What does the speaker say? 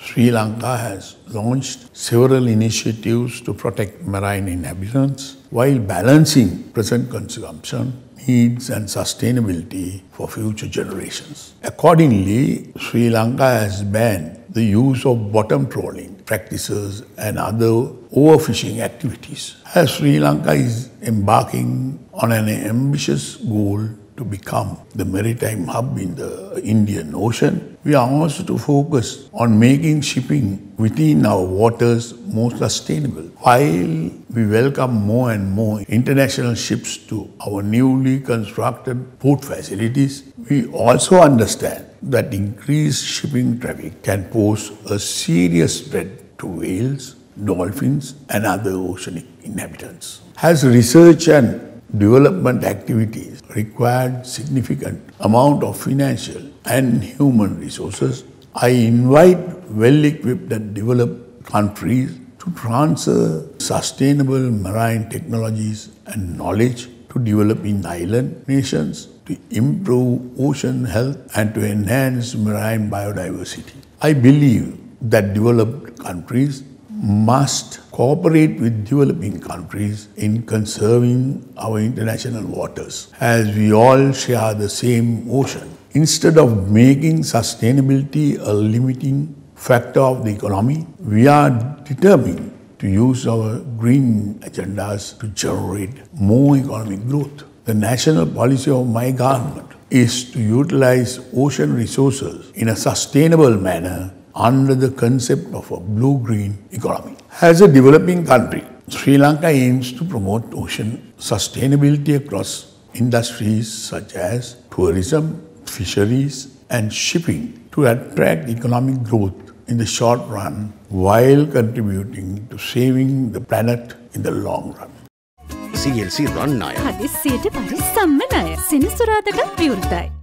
Sri Lanka has launched several initiatives to protect marine inhabitants while balancing present consumption needs and sustainability for future generations. Accordingly, Sri Lanka has banned the use of bottom trawling practices and other overfishing activities. As Sri Lanka is embarking on an ambitious goal to become the maritime hub in the Indian Ocean, we are also to focus on making shipping within our waters more sustainable. While we welcome more and more international ships to our newly constructed port facilities, we also understand that increased shipping traffic can pose a serious threat to whales, dolphins, and other oceanic inhabitants. As research and development activities required significant amount of financial and human resources, I invite well-equipped and developed countries to transfer sustainable marine technologies and knowledge to developing island nations, to improve ocean health and to enhance marine biodiversity. I believe that developed countries must cooperate with developing countries in conserving our international waters, as we all share the same ocean. Instead of making sustainability a limiting factor of the economy, we are determined to use our green agendas to generate more economic growth. The national policy of my government is to utilize ocean resources in a sustainable manner under the concept of a blue-green economy. As a developing country, Sri Lanka aims to promote ocean sustainability across industries such as tourism, fisheries, and shipping to attract economic growth in the short run while contributing to saving the planet in the long run. CLC Run Naya. හදිස්සියට පරිස්සම්ම ණය. සෙනසුරාදාටත් විවෘතයි.